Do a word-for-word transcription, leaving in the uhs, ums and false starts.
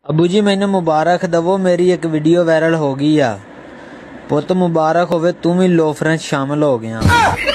अबू जी मैनू मुबारक दवो, मेरी एक वीडियो वायरल हो गई आ। पुत मुबारक होवे, तू भी लोफरें शामिल हो गया।